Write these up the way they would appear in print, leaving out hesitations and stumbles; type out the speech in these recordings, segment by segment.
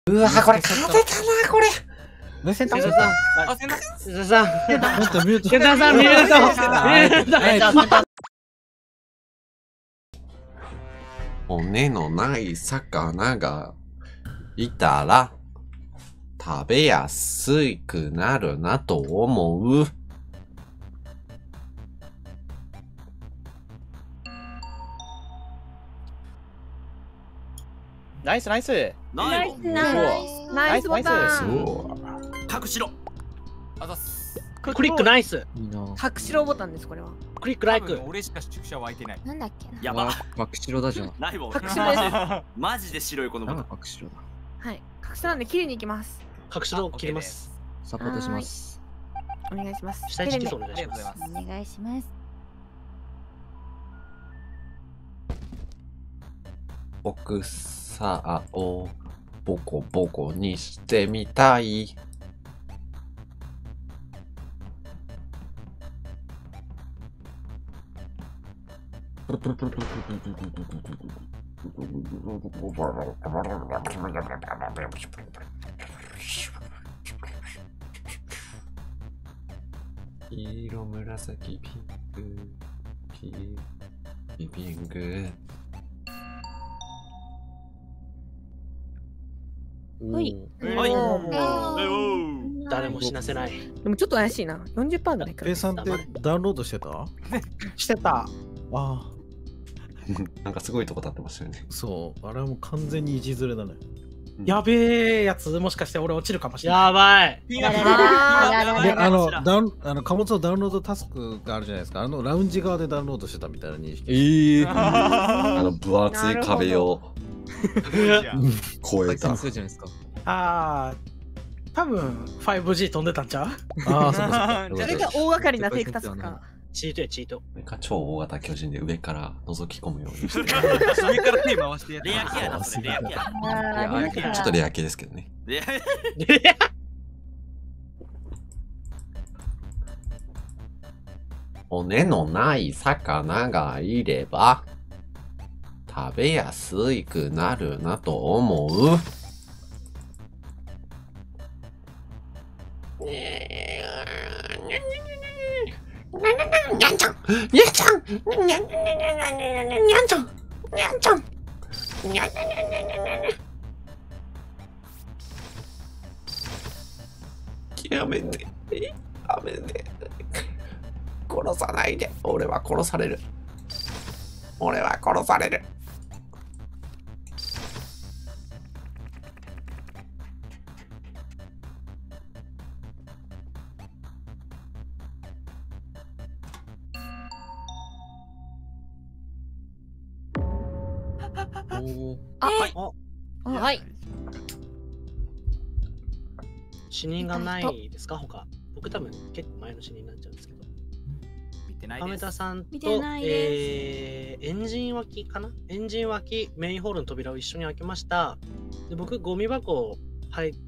うわこれ勝てたなこれ。 センターセンターさん、センターさん、 ミュートセンターさん、ミュート。 骨のない魚がいたら食べやすくなるなと思う。 ナイスナイス。 ナイスナイスボタン。 そう。 隠しろ。 あざっす。 クリックナイス。 いいな。 隠しろボタンです、これは。 クリックライク。 俺しか注射湧いてない。 なんだっけな。 やば。 隠しろだじゃん。 ないわ。 隠しろです。 マジで白いこのボタン。 隠しろだ。 はい。隠しろなんで切りに行きます。 隠しろを切ります。 サポートします。 お願いします。 下位置お願いします。 お願いします。 僕さをボコボコにしてみたい。黄色、紫、ピンク、ピンク。 はい誰も死なせない。 でもちょっと怪しいな。40%ぐらいか。 計算ってダウンロードしてた？ してた。 ああ、 なんかすごいとこ立ってましたよね。 そう。あれはもう完全に位置ずれだね。 やべえやつ、もしかして俺落ちるかもしれない。 やばい。 で、貨物のダウンロードタスクがあるじゃないですか。ラウンジ側でダウンロードしてたみたいな認識。 分厚い壁を越えた。 そうじゃないですか。 ああ、多分 5G 飛んでたんちゃう？ ああ、そうかそうか。 それが大掛かりなフェイクタスクか。 チートやチート。 超大型巨人で上から覗き込むようにして。 上から手回してやレアキャラだ、それレアキャラ。 ちょっとレア系ですけどね。 レア骨のない魚がいれば食べやすくなるなと思う。にゃんちゃんにゃんちゃんにゃんちゃんにゃんちゃんにゃんちゃんにゃんやめてやめて殺さないで。俺は殺される。俺は殺される。 はい。 死人がないですか他。僕多分結構前の死人になっちゃうんですけど。 見てないです。 亀田さんと、 見てないエンジン脇かな。エンジン脇、メインホールの扉を一緒に開けました。で僕、ゴミ箱入って、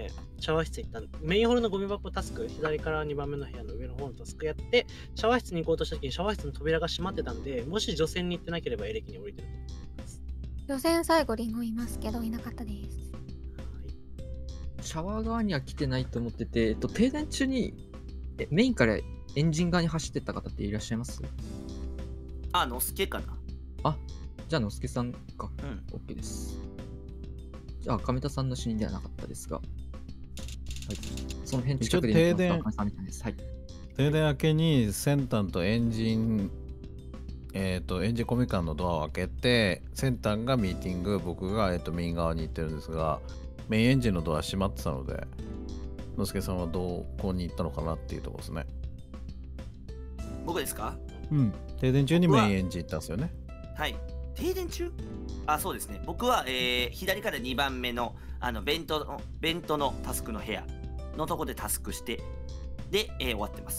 シャワー室行ったんで、メインホールのゴミ箱タスク、左から2番目の部屋の上の方のタスクやって、シャワー室に行こうとした時にシャワー室の扉が閉まってたんで、もし除染に行ってなければエレキに降りてると思います。 予選最後リンゴいますけどいなかったです。 シャワー側には来てないと思ってて、停電中にメインからエンジン側に走ってった方っていらっしゃいます？ あ、のすけかな。 じゃあ、のすけさんか。OK です。じゃあ、亀田さんの死人ではなかったですが。はい。その辺近くで一応停電亀田さんみたいです。はい。 停電明けに先端とエンジンコミカンのドアを開けて、先端がミーティング、僕がメイン側に行ってるんですが、メインエンジンのドア閉まってたので、のすけさんはどこに行ったのかなっていうところですね。 僕ですか？ 停電中にメインエンジン行ったんですよね。 はい。停電中？あ、そうですね。僕は、左から2番目のベントのタスクの部屋のとこでタスクして、で、終わってます。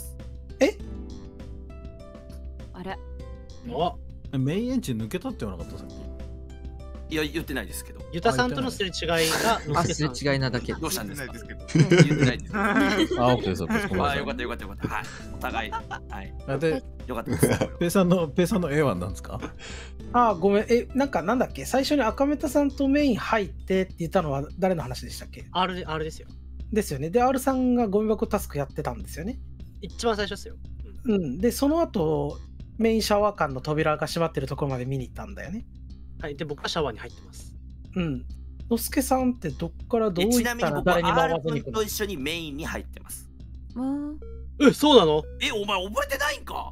あれおメインエンジン抜けたって言わなかったさっき。 いや、言ってないですけど。 ユタさんとのすれ違いが、のあ、 すけさん。 すれ違いなだけ。 どうしたんですか？ 言ってない言ってないです。 あ、オッケーです、オッケーです。ごめんなあ、 さいよかったよかったよかった。はい。お互い、はい。 で、 よかったです。 ペイさんの A は何ですか？ あ、ごめん。なんだっけ、最初に赤メタさんとメイン入ってって言ったのは誰の話でしたっけ？ R ですよ。 ですよね。で、R さんがゴミ箱タスクやってたんですよね。 一番最初ですよ。 うん。で、その後、メインシャワー間の扉が閉まってるところまで見に行ったんだよね。 はい。で、僕はシャワーに入ってます。 うん。のすけさんってどっからどういちったなみに僕はら誰に回 R らずに行くの？ 君と一緒にメインに入ってます。 そうなの？ お前覚えてないんか？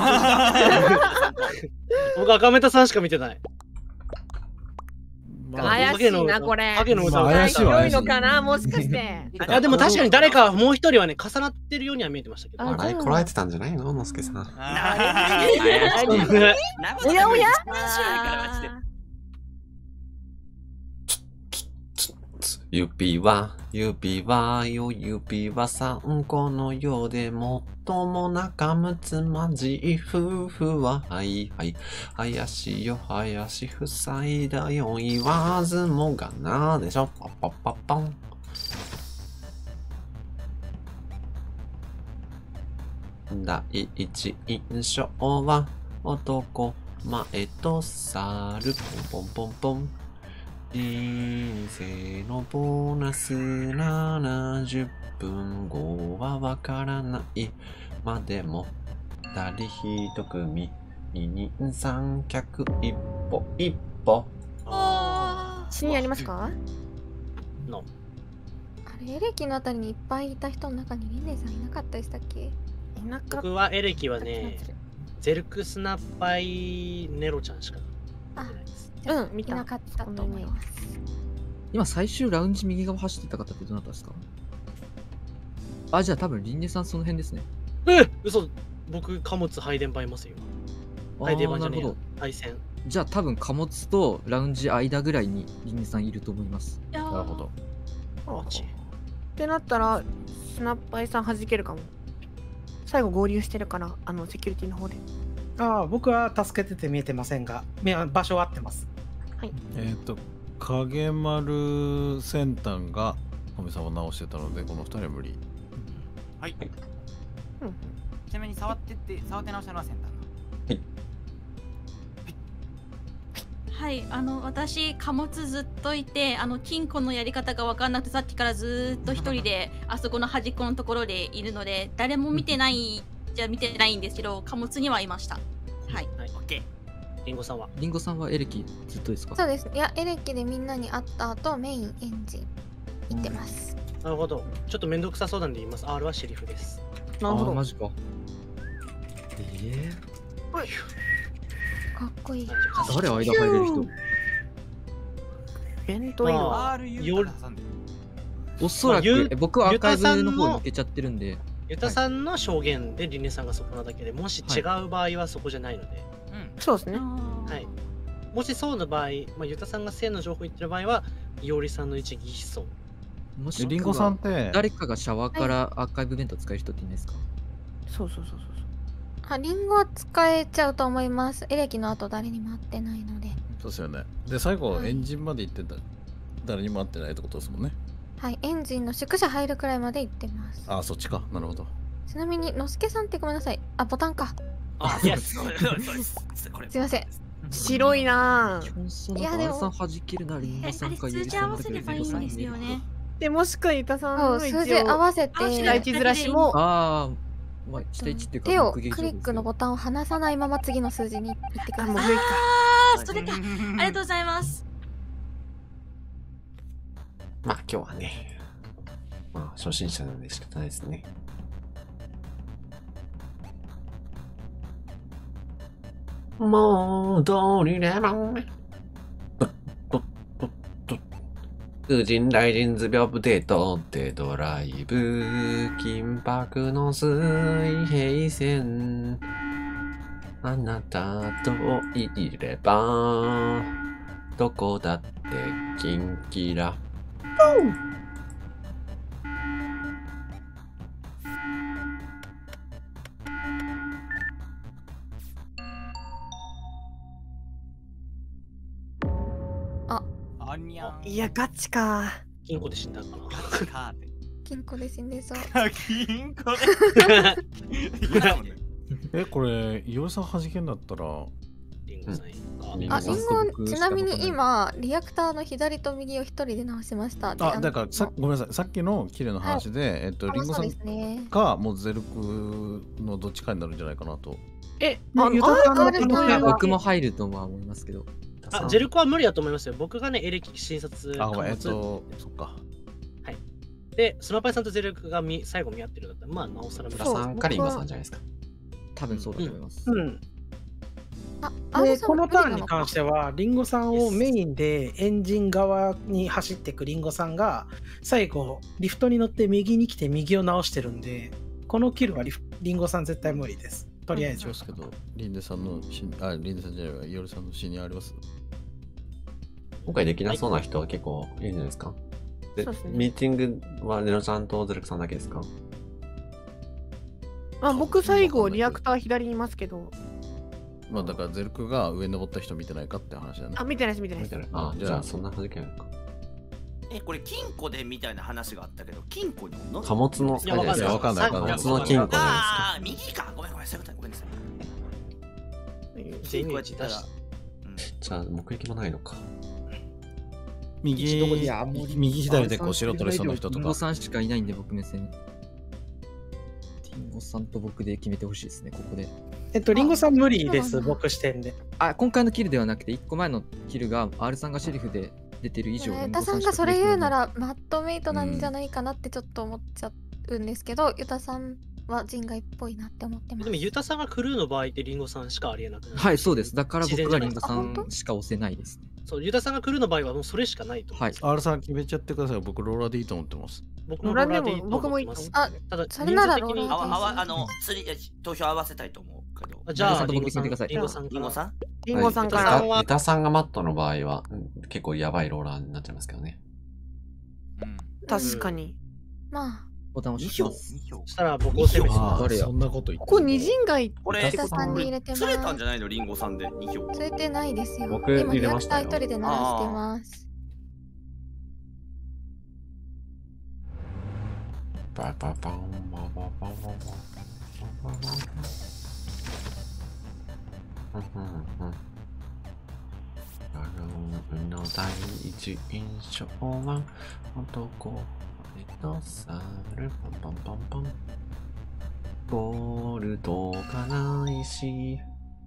僕赤メタさんしか見てない。 怪しいな、これ。 影の歌は怪しいわ強いのかな、もしかして。 あ、でも確かに誰かもう一人はね、重なってるようには見えてましたけど。 笑いこらえてたんじゃないののすけさん。 おやおや指輪よ指輪さんこの世で最も仲睦まじい夫婦ははいはい林よ林夫妻だよ言わずもがなでしょパッパッパッパン第一印象は男前と猿ポンポンポンポン人生のボーナス70分後はわからないまでも二人一組二人三脚一歩一歩死にありますか？ のあれ、エレキのあたりにいっぱいいた人の中にリネさんいなかったでしたっけ？ いなかった。 僕はエレキはね、ゼルクスナッパイネロちゃんしかあ、 うん、見た。 いなかったと思います。 今最終ラウンジ右側走ってた方ってどなたですか？あ、じゃあ多分リンネさんその辺ですね。 嘘。僕、貨物配電盤いますよ。 あ配電盤じゃねえやーなるほど。 配線。 じゃあ多分貨物とラウンジ間ぐらいにリンネさんいると思います。 なるほど。 あっち。 ってなったら、スナッパイさん弾けるかも。最後合流してるから、セキュリティの方で。 ああ、僕は助けてて見えてませんが、場所は合ってます。 影丸先端が神様を直してたので、この2人は無理。 はい。 うんちなみに触って直したのはセンタはい、私貨物ずっといて、金庫のやり方が分かんなくて、さっきからずっと一人であそこの端っこのところでいるので、誰も見てないじゃ見てないんですけど、貨物にはいました。はい。 オッケー。リンゴさんはリンゴさんはエレキずっとですか？ そうです。いや、エレキでみんなに会った後、メインエンジン行ってます。 なるほど。ちょっとめんどくさそうなんで言います。R はシェリフです。 なるほど。 マジか。 かっこいい。 誰間入れる人？ 弁当いいわ。 おそらく、僕はアーカイブの方に抜けちゃってるんで。 ユタさんの証言でリネさんがそこなだけで、もし違う場合はそこじゃないので。 そうですね。 はい。もしそうな場合、ユタさんが性の情報言ってる場合は、いおりさんの一義思想。 もしリンゴさんって誰かがシャワーからアーカイブ弁当使える人っていないですか？ そう。 あ、リンゴは使えちゃうと思います。エレキの後誰にも会ってないので。 そうですよね。で、最後、エンジンまで行ってた。誰にも会ってないってことですもんね。 はい、エンジンの宿舎入るくらいまで行ってます。 あ、そっちか。なるほど。 ちなみに、のすけさんってごめんなさい。あ、ボタンか。 あ、いや、 すいません。 白いなぁ。いや、でも。さん弾けるな、リンゴさんか数字合わせればいいんですよね。 で、もしくはユタさんの数字合わせて、 下位置ずらしも。 ああ、まあ、下位置っていうか、 手をクリックのボタンを離さないまま次の数字に行ってください。 ああ、それか。ありがとうございます。 まあ今日はね、まあ初心者なんで仕方ないですね。戻りれば風神雷神図屏風デートでドライブ緊迫の水平線あなたといればどこだってキンキラやん。 いや、ガチか。 金庫で死んだかな。 ガチかって。 金庫で死んでそう。 金庫で。嫌だもんね。 これ、いおりさん弾けんだったら、 リンゴさんいいか。 あ、リンゴ、ちなみに今、リアクターの左と右を一人で直しました。 あ、だからごめんなさい、さっきのキルの話で、リンゴさんか、もうゼルクのどっちかになるんじゃないかなと。 僕も入るとは思いますけど。 ゼルコは無理だと思いますよ。僕がね、エレキ診察。 そっか。 はい。で、スナパイさんとゼルクが最後見合ってるんだったら、まあ、なおさら無理。 さんかリンゴさんじゃないですか。 多分そうだと思います。 でこのターンに関してはリンゴさんをメインでエンジン側に走っていくリンゴさんが最後リフトに乗って右に来て右を直してるんで、このキルはリンゴさん絶対無理です。とりあえず。 ですけど、リンデさんのリンデさんじゃないわ、イオリさんの死にあります。 今回できなそうな人は結構いるんじゃないですか。で、ミーティングはレノちゃんとゼルクさんだけですか。 まあ、僕最後リアクター左にいますけど。 まあだからゼルクが上に登った人見てないかって話だね。 あ、見てないです、見てないです。 あ、じゃあそんな弾けないのか。 これ金庫でみたいな話があったけど、金庫に貨物の、 いや、わかんない。 貨物の金庫じゃああ、右か。ごめん、そういうことごめんなさい。 全部出したら。 じゃあ、目撃もないのか。 右左でこう白取れそうな人とか。 リンゴさんしかいないんで、僕目線。リンゴさんと僕で決めてほしいですね、ここで。 リンゴさん無理です、僕視点で。 今回のキルではなくて、1個前のキルが R さんがシェリフで出てる以上、 ユタさんがそれ言うなら、マットメイトなんじゃないかなってちょっと思っちゃうんですけど、ユタさんは人外っぽいなって思ってます。 でも、ユタさんがクルーの場合ってリンゴさんしかありえなくなる。 はい、そうです。だから僕はリンゴさんしか押せないですね。 そう、ユタさんがクルーの場合はもうそれしかないと思う。 はい。 R さん決めちゃってください。僕、ローラーでいいと思ってます。 僕もローラーでいいと思ってます。 あ、 ただ、 それならローラーで投票合わせたいと思うけど。 じゃあ、 リンゴさん、 リンゴさん。 リンゴさんから。 ユタさんがマットの場合は結構やばいローラーになっちゃいますけどね。 確かに。 まあ。 ボタン押します。 そしたら僕を攻めします。 そんなこと言って。 ここ二陣街これ、 ユタさんに入れてます。 釣れたんじゃないのリンゴさんで2票。 釣れてないですよ。 僕入れましたよ。 今、リアクター一人で鳴らしてます。 パパパンパパパンパパの第一印象は男と猿パンパンパンパンゴールドがないし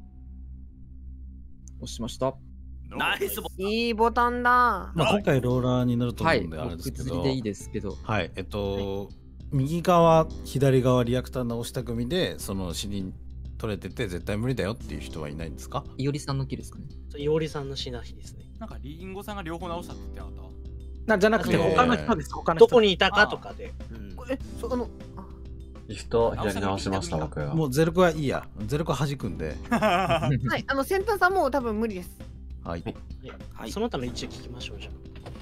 押しました。 ナイスボタン。 いいボタンだ。 まあ今回ローラーになると思うんであれですけど。 はい、でいいですけど。 はい、右側、左側リアクター直した組でその死人取れてて絶対無理だよっていう人はいないんですか？ いおりさんのキルですかね。 いおりさんの死な日ですね。 なんかリンゴさんが両方直したって言ってなかった？ じゃなくて他の人です。 どこにいたかとかで。 リフト左直しました僕は。 もうゼルクはいいや。ゼルク弾くんで。 はい、先端さんも多分無理です。 はい。 その他の位置を聞きましょうじゃあ。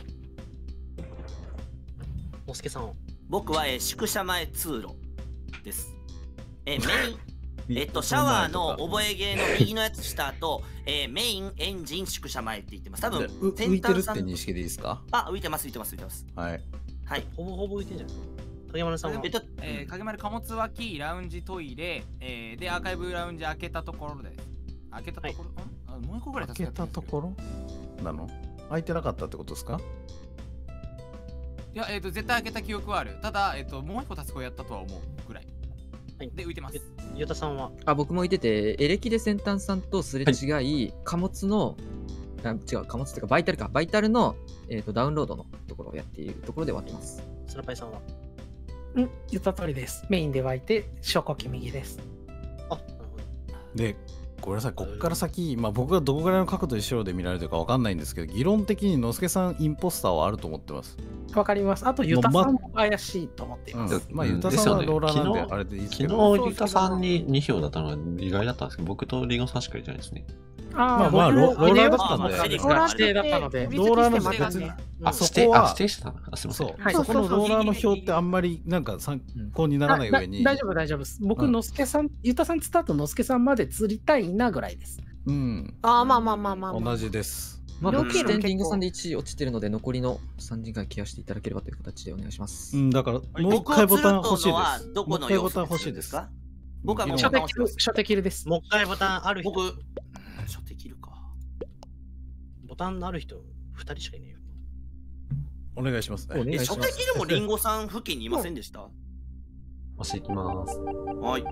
モスケさん。 僕は宿舎前通路です。メインシャワーの覚え芸の右のやつした後、メインエンジン宿舎前って言ってます。多分浮いてるって認識でいいですか？ 浮いてます。 はい。 はい。 ほぼほぼ浮いてんじゃない？影丸さんは影丸貨物脇ラウンジトイレ、でアーカイブラウンジ開けたところで開けたところ、もう一個ぐらい開けたところなの？開いてなかったってことですか？ いや絶対開けた記憶はある。ただもう一個タスクをやったとは思うぐらい。で浮いてます。 ゆたさんは？ 僕も浮いてて、エレキで先端さんとすれ違い、貨物の貨物っていうかバイタルか、バイタルのダウンロードのところをやっているところで終わってます。 スラパイさんは？ 言った通りです。メインで湧いて、小呼吸右です。 なるほど。 で、ごめんなさい、ここから先、僕がどこぐらいの角度で白で見られてるかわかんないんですけど、議論的にのすけさんインポスターはあると思ってます。 わかります。あと、ユタさんも怪しいと思っています。 ユタさんはローラーなんであれでいいですけど。昨日ユタさんに2票だったのが意外だったんですけど、僕とリンゴさんしかいないですね。 ローラーだったんで。 ローラー指定だったので。 ローラーの別に。 指定してたの？すみません。 そこのローラーの表ってあんまりなんか参考にならない上に。 大丈夫です。僕、のすけさん、ユタさん釣った後、のすけさんまで釣りたいなぐらいです。 うん。 まあ。 同じです。 まあ、 両経路も僕視点リンゴ結構さんで1落ちてるので、残りの3人間ケアしていただければという形でお願いします。 だから、もう一僕を回ボ釣るタン欲しいでのはす。 どこのもう一回ボ要素タン欲しいです。 か？僕はもう初手切るボタン押します。 初手切るです。 もう一回ボタンある人。 僕、初手切るか。 ボタンある人、2人しかいないよ。 お願いしますね。 初手切るもリンゴさん付近にいませんでした？ 押していきます。 はい。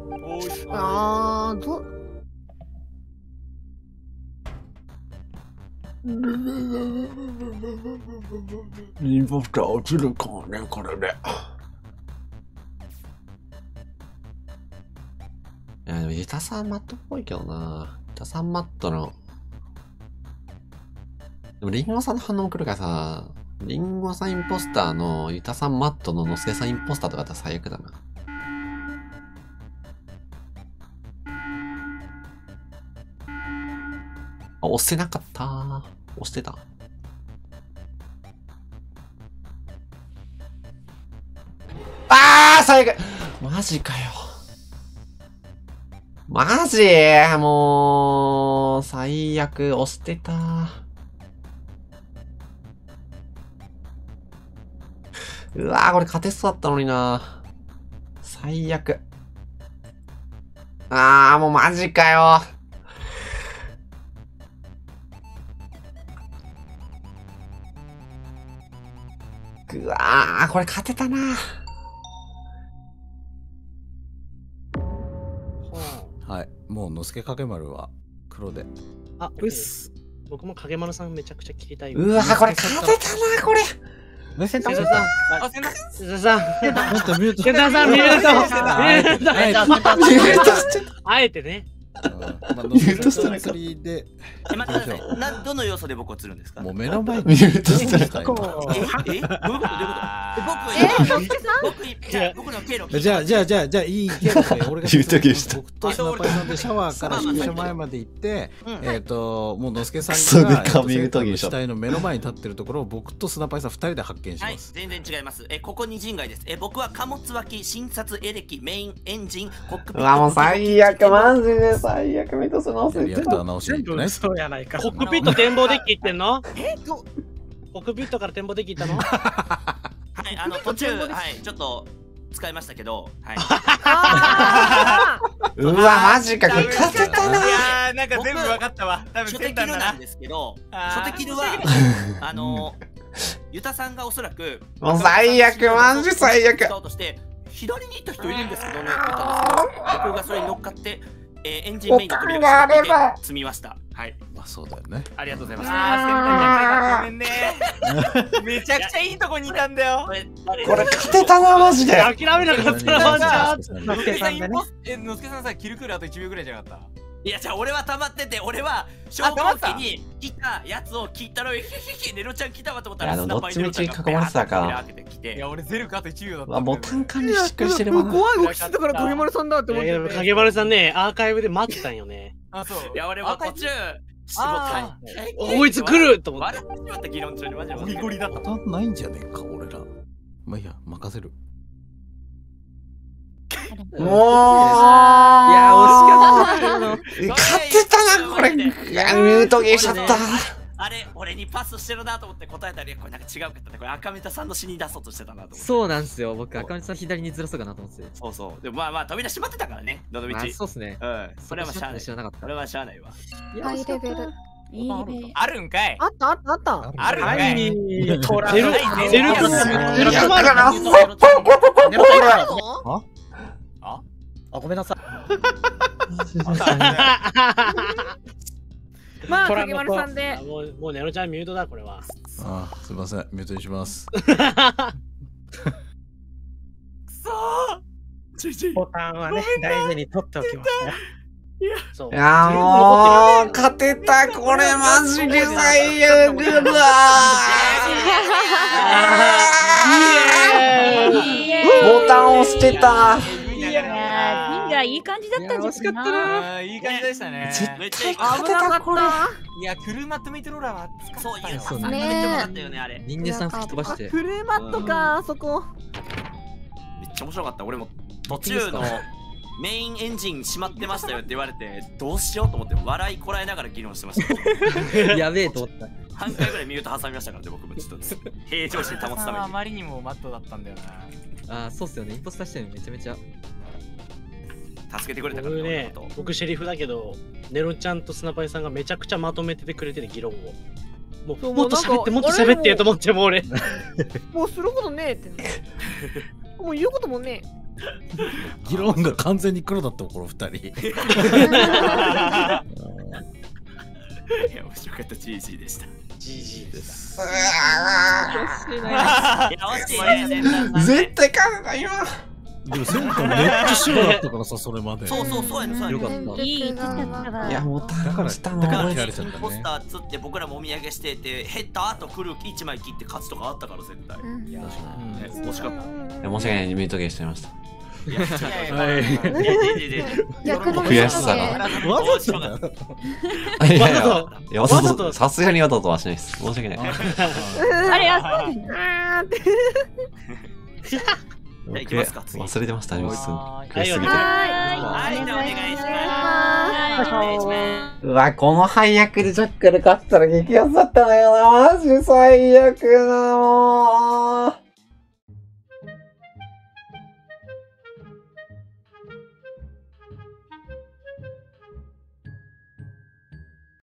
インポスター落ちるかもね、これで。いや、でもユタさんマットっぽいけどな。ユタさんマットの。でもリンゴさんの反応来るからさ、リンゴさんインポスターのユタさんマットのノスケさんインポスターとかだったら最悪だな。あ、押せなかったー。押してた。あー最悪マジかよ。マジもう、最悪、押してた。うわーこれ勝てそうだったのにな。最悪。あーもうマジかよ。うわーこれ勝てたな。 はい。もう、のすけかけ丸は黒で。 あ、うっす。僕も影丸さんめちゃくちゃ切りたい。 うわーこれ勝てたな、これ。 センターさん。 あ、センターセンターさん。 ちょっとミュートセンターさん、ミュート。あえてね。 ミュートしたら釣りで。 待ってください。どの要素で僕を釣るんですか？ もう目の前に。 ミュートしたら。 どういうことどういうこと僕の経路じゃあ、いいけどね、俺が言うときでした僕とスナパイさんでシャワーから宿舎前まで行って、もうのすけさそれんが髪言うときでしょ死体の目の前に立ってるところを僕とスナパイさん2人で発見しはい、 ます。 全然違います。ここに人外です。僕は貨物脇、診察、エレキ、メイン、エンジン、コックピット。 うわもう最悪、マジで最悪、ミュートするの忘れてた。 リアクター直しに行くね。 そうやないか。 コックピット展望デッキ行ってんの？コックピットから展望デッキ行ったの？ はい、途中、はい、ちょっと使いましたけど、はい。 うわ、マジか、これ勝てたな。 いやー、なんか全部分かったわ。多分初手キルなんですけど、初手キルは、ユタさんがおそらく、 もう最悪、マジ最悪。 使おうとして、左に行った人いるんですけどね、言ったんですけど、僕がそれに乗っかって、エンジンメインの扉が閉めて積みました。はい。 まあそうだよね。 ありがとうございます。 あー、先輩ごめんね。めちゃくちゃいいとこにいたんだよ。 これ勝てたな、マジで。 諦めなかったらマジだ。 のすけさんのすけさんさ、キルクールあと1秒ぐらいじゃなかった？ いや、じゃあ俺は溜まってて、俺は消防機に来たやつを聞いたら、ネロちゃん来たわと思ったら、 どっちみち囲まれてたか。 いや、俺ゼルかあと1秒だった。 あ、ボタン管理しっかりしてるもん。 怖い動きしてたから影丸さんだって思ってて。 影丸さんね、アーカイブで待ってたんよね。 あ、そう。 いや、俺は途中、絞ったこいつ来ると思って。 笑ってしまった議論中にマジでゴリゴリだった。 ボタンないんじゃねえか、俺ら。まあいいや、任せる。 もう、いや、惜しかった。 勝てたな、これ。いや、ミュートゲーしちゃった。 あれ、俺にパスしてるなと思って答えたら、これなんか違うかったね。これ赤目田さんの死に出そうとしてたなと思って。 そうなんですよ。僕、赤身さん左にずらそうかなと思って。 そうそう。でもまあ、扉閉まってたからね、どの道。 そうっすね。 うん。それはしゃあない。 知らなかった。 これはしゃあないわ。 ハイレベル。いいね。 あるんかい。 あったあったあった。 あるんかい。 ゼルクマルあ、ごめんなさい。 まあ、影丸さんで。 もうネロちゃんミュートだ、これは。 あ、すいません、ミュートにします。 くそー。ボタンはね、大事に取っておきましたよ。 いやもう勝てた、これマジで最悪だ。ボタン押してた。 いやー、いい感じだったんじゃない？いい感じでしたね。 絶対勝てた、これ。 いや、クルーマットメイトローラーはそう、ユタさんね。 めっちゃ良かったよね、あれ。 人間さん吹き飛ばして。 クルーマットか、あそこ。 めっちゃ面白かった。俺も途中のメインエンジン閉まってましたよって言われて、どうしようと思って笑いこらえながら議論してました。 やべえと思った。 半回ぐらいミュート挟みましたからね、僕もちょっと平常心保つために。 あまりにもマットだったんだよな。 あ、そうっすよね。インポスター視点めちゃめちゃ。 助けてくれたから僕ね、僕シェリフだけど、ネロちゃんとスナパイさんがめちゃくちゃまとめててくれてる議論を。もっと喋ってもっと喋ってと思っても俺。 もうすることねえって。もう言うこともね議論が完全に黒だったこの2人。 いや、面白かった GG でした。 GG です。 絶対勝てないわ。 でもセンターめっちゃ白だったからさ、それまで。 そうやね。 よかった。 いいだいや、もうだからしたの。 だからポスター釣って僕らもお土産してて、減った後来る1枚切って勝つとかあったから絶対。いや、惜しかった。 申し訳ない、ミュートゲーしちゃいました。 いや、 悔しさが。 わざといや、わざと、さすがにわざとはしないです。申し訳ない。 あれ、 行きますか、次。 忘れてました、ミス。 悔しすぎて。はい、じゃあお願いします。 うわ、この配役でジャッカル勝ったら激アツだったのよな。マジ最悪だもん。